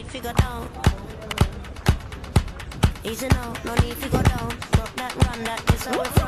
to go down. Easy now, no need to go down. Broke that run, that is how we